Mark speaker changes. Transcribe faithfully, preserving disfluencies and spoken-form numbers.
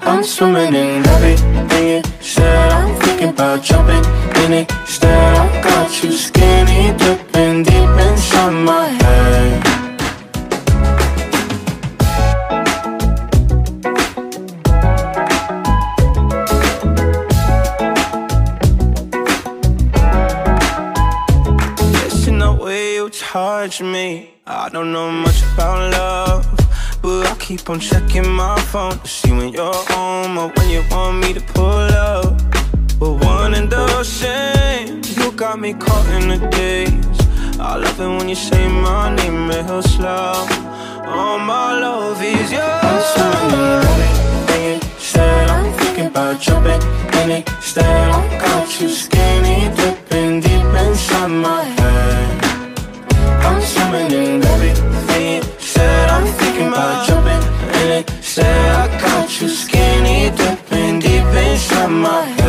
Speaker 1: I'm swimming in everything you said. I'm thinking about jumping in it instead. I got you skinny dipping deep inside my head. Guessing the way you touch me, I don't know much about love, but I keep on checking my phone to see when you're home or when you want me to pull up. We're one and the same. You got me caught in the days. I love it when you say my name real slow. All my love is yours. I'm swimming in everything you said. I'm thinking about jumping in it instead. I got you skinny dipping deep inside my head. I'm swimming in everything you said. I'm thinking about jumping in it instead. I got you skinny dipping deep inside my head.